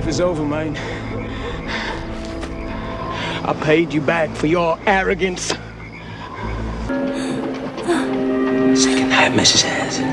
is over, man. I paid you back for your arrogance. Second night, Mrs. Hanson.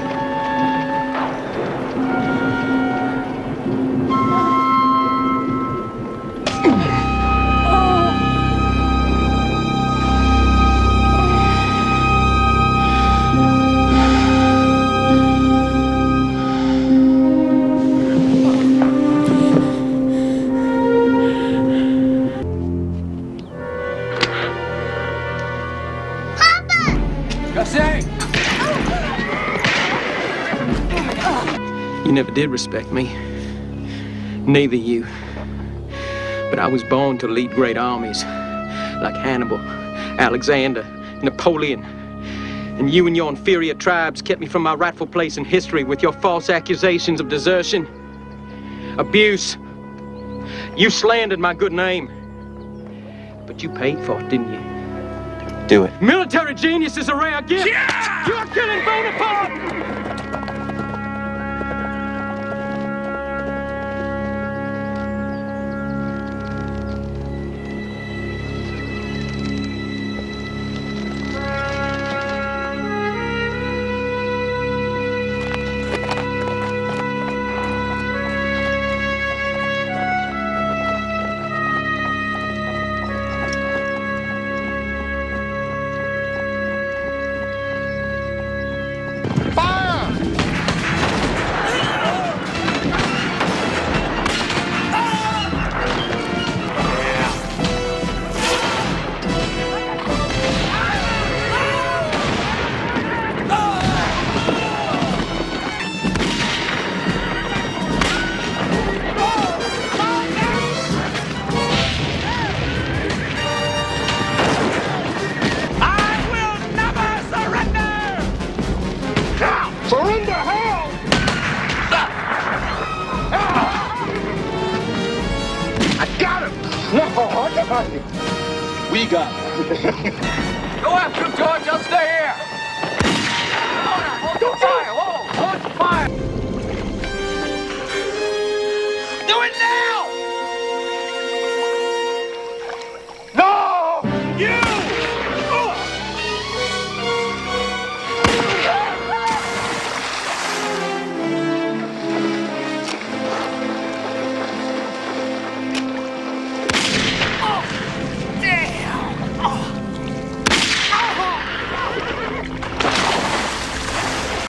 You never did respect me. Neither you. But I was born to lead great armies, like Hannibal, Alexander, Napoleon. And you and your inferior tribes kept me from my rightful place in history with your false accusations of desertion, abuse. You slandered my good name. But you paid for it, didn't you? Do it. Military genius is a rare gift. Yeah! You're killing Bonaparte! Surrender, hell! I got him! No, I got him. We got him. Go after him, George. I'll stay